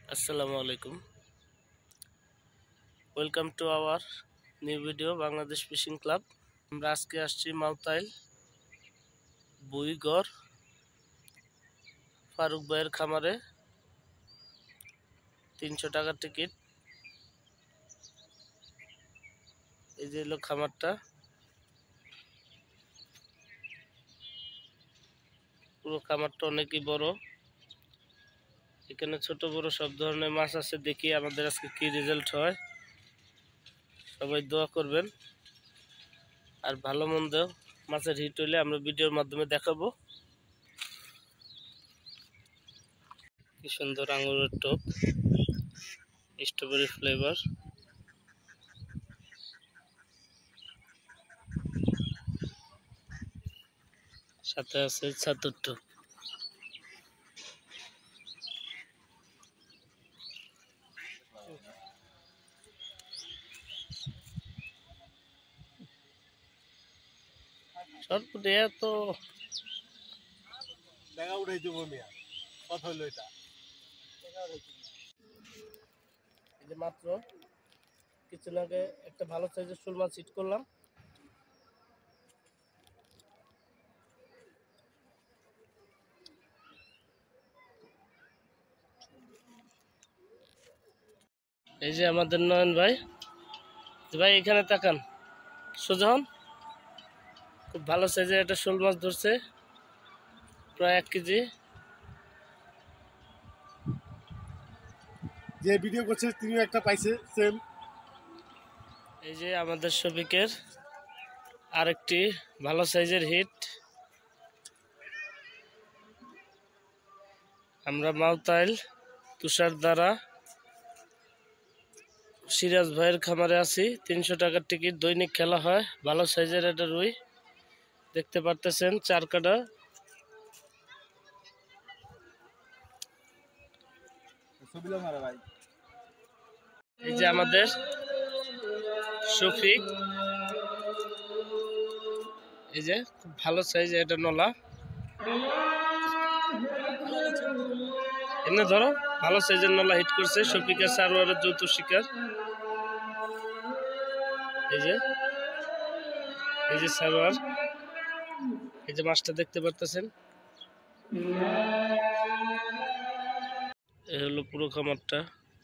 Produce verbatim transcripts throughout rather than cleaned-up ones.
আসসালামু আলাইকুম। Welcome to our new video Bangladesh fishing club. আমরা আজকে আসছি মাউতাইল বুইগড় ফারুক ভাইয়ের খামারে। তিনশো টাকার টিকিট। এই যে হলো খামারটা, পুরো খামারটা অনেকই বড়। এখানে ছোট বড় সব ধরনের মাছ আছে। দেখি আমাদের আজকে কি রেজাল্ট হয়। সবাই দোয়া করবেন, আর ভালো মন্দ মাছের হিট হইলে আমরা ভিডিওর মাধ্যমে দেখাবো। কি সুন্দর আঙুরের টক, স্ট্রবেরি ফ্লেভার। সাথে আছে ছাতুর টক। সরপুটে এত দেখা উঠাই দেবো মিয়া, কথা হইলো এটা। এই যে মাত্র কিছুদিন আগে একটা ভালো সাইজের শোল মাছ হিট করলাম। এই যে আমাদের নয়ন ভাই, ভাই এখানে তাকান, সোজা হন। খুব ভালো সাইজের একটা শোল মাছ ধরছে, প্রায় এক কেজি। যে ভিডিও করছে তিনিও একটা পাইছে সেম। এই যে আমাদের শফিকের আরেকটি ভালো সাইজের হিট। আমরা মাউতাইল তুষার দ্বারা সিরাজ ভাইয়ের খামারে আছি। তিনশো টাকার টিকিট, দৈনিক খেলা হয়। ভালো সাইজের একটা রুই দেখতে পারতেছেন, চার কাটা। এই যে আমাদের শফিক, এই যে খুব ভালো সাইজের একটা নলা। এমনি ধরো, ভালো সাইজের নলা হিট করছে শফিকের সারোয়ারের যৌথ শিকার। এই যে এই যে সারোয়ার, এই যে মাছটা দেখতে পারতেছেন। এই হলো পুরো খামারটা।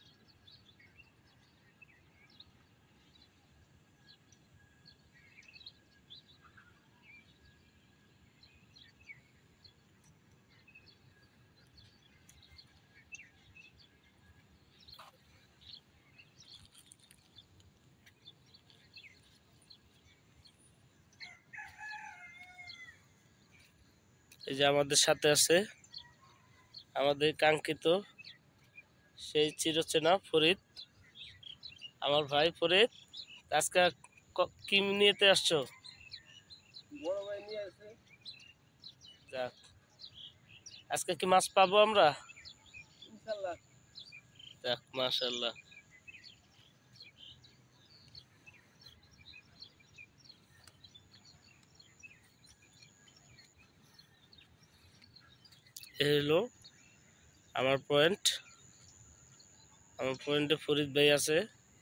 এই যে আমাদের সাথে আছে আমাদের কাঙ্ক্ষিত সেই চিরচেনা ফরিদ, আমার ভাই ফরিদ। আজকে ক- কি নিয়েতে আসছো? বড় ভাই নিয়ে আছে। যাক, আজকে কি মাছ পাবো আমরা? ইনশাআল্লাহ। যাক, মাশাআল্লাহ। এই হলো আমার পয়েন্ট। আমার পয়েন্টে ফরিদ ভাই আছে।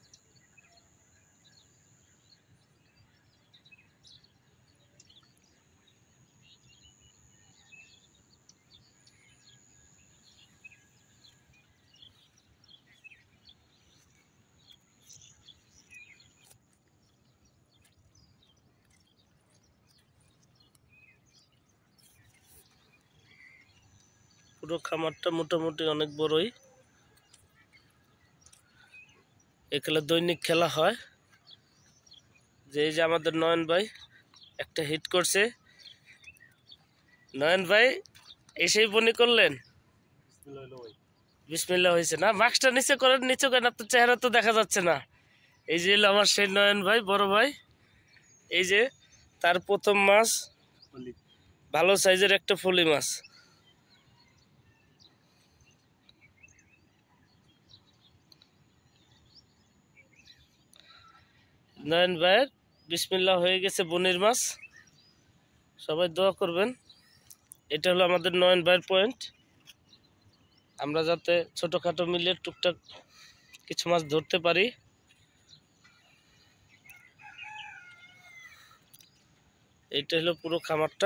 পুরো খামারটা মোটামুটি অনেক বড়ই। এখানে দৈনিক খেলা হয়। যে এই যে আমাদের নয়ন ভাই একটা হিট করছে। নয়ন ভাই এসেই বনি করলেন। বিসমিল্লাহ হয়েছে না? মাস্কটা নিচে করেন, নিচে করেন, আপনার চেহারা তো দেখা যাচ্ছে না। এই যে হলো আমার সেই নয়ন ভাই, বড় ভাই। এই যে তার প্রথম মাছ, ভালো সাইজের একটা ফলি মাছ। নয়ন ভাইয়ের বিসমিল্লাহ হয়ে গেছে বনির মাছ। সবাই দোয়া করবেন। এটা হলো আমাদের নয়ন ভাইয়ের পয়েন্ট। আমরা যাতে ছোটোখাটো মিলে টুকটাক কিছু মাছ ধরতে পারি। এইটা হলো পুরো খামারটা।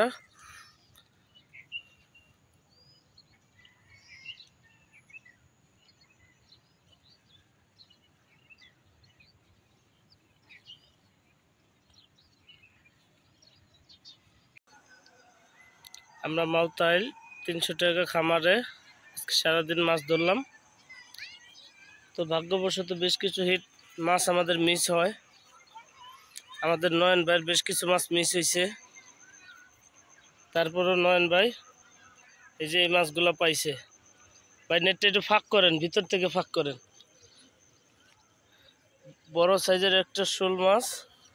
আমরা মাউতাইল তিনশো টাকা খামারে সারাদিন মাছ ধরলাম। তো ভাগ্যবশত বেশ কিছু হিট মাছ আমাদের মিস হয়। আমাদের নয়ন ভাইয়ের বেশ কিছু মাছ মিস হয়েছে, তারপরও নয়ন ভাই এই যে এই মাছগুলো পাইছে। ভাই নেটটা একটু ফাঁক করেন, ভিতর থেকে ফাঁক করেন। বড় সাইজের একটা শোল মাছ,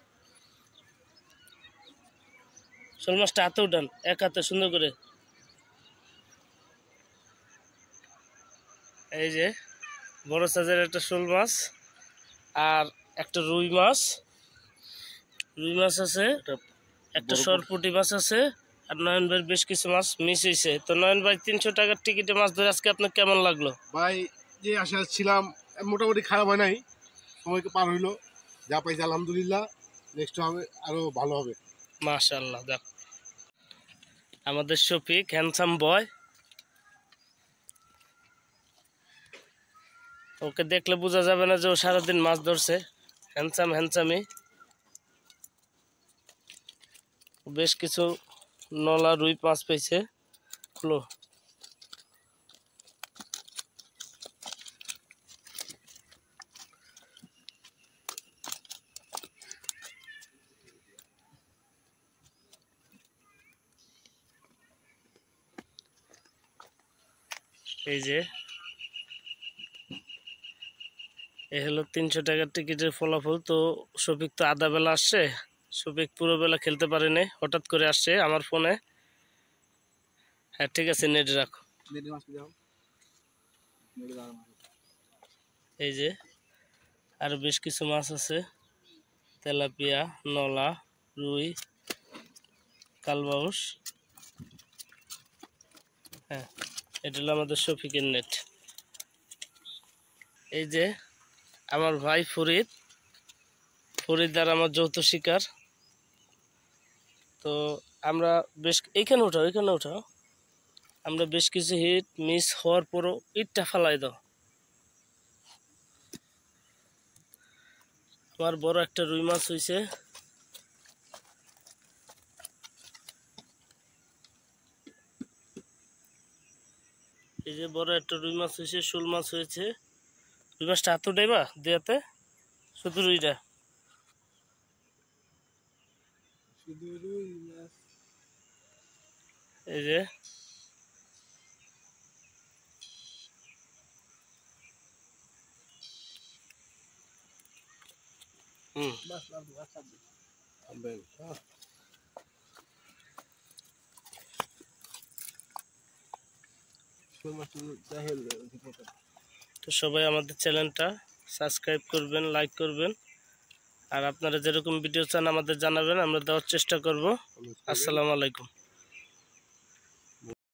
শোল মাছটা হাতে উঠান, এক হাতে সুন্দর করে। এই যে বড় সাইজের একটা শোল মাছ আর একটা রুই মাছ, রুই মাছ আছে, একটা সরপুঁটি মাছ আছে, আর নয়ন ভাইয়ের বেশ কিছু মাছ মিস হয়েছে। তো নয়ন ভাই তিনশো টাকার টিকিটে মাছ ধরে আজকে আপনার কেমন লাগলো? ভাই যে আশা ছিলাম মোটামুটি খারাপ হয় নাই, সময়কে পার হইলো, যা পাইছি আলহামদুলিল্লাহ। নেক্সট হবে আরো ভালো হবে। মাশাআল্লাহ। দেখ আমাদের শফিক হ্যান্ডসাম বয়, ওকে দেখলে বোঝা যাবে না যে ও সারাদিন মাছ ধরছে। হ্যান্ডসাম হ্যান্ডসামই, বেশ কিছু নলা রুই মাছ পেয়েছে। খুলো। এই যে এই হলো তিনশো টাকার টিকিটের ফলাফল। তো শফিক তো আধা বেলা আসছে, শফিক পুরো বেলা খেলতে পারেনি, হঠাৎ করে আসছে আমার ফোনে। হ্যাঁ ঠিক আছে, নেট রাখো। এই যে আরো বেশ কিছু মাছ আছে, তেলাপিয়া, নলা, রুই, কালবাউস। হ্যাঁ এটা হলো আমাদের শফিকের নেট। এই যে আমার ভাই ফরিদ, ফরিদ আর আমার যৌথ শিকার। তো আমরা বেশ, এইখানে উঠাও, এইখানে উঠাও। আমরা বেশ কিছু হিট মিস হওয়ার পরও ইটটা ফালাই দাও। আমার বড় একটা রুই মাছ হয়েছে। এই যে বড় একটা রুই মাছ হয়েছে, শোল মাছ হয়েছে। রুই মাছটা হাত উঠাইবা দেয়াতে, শুধু রুইটা। এই যে হুম তো সবাই আমাদের চ্যানেলটা সাবস্ক্রাইব করবেন, লাইক করবেন, আর আপনারা যেরকম ভিডিও চান আমাদের জানাবেন, আমরা দেওয়ার চেষ্টা করব। আসসালামু আলাইকুম।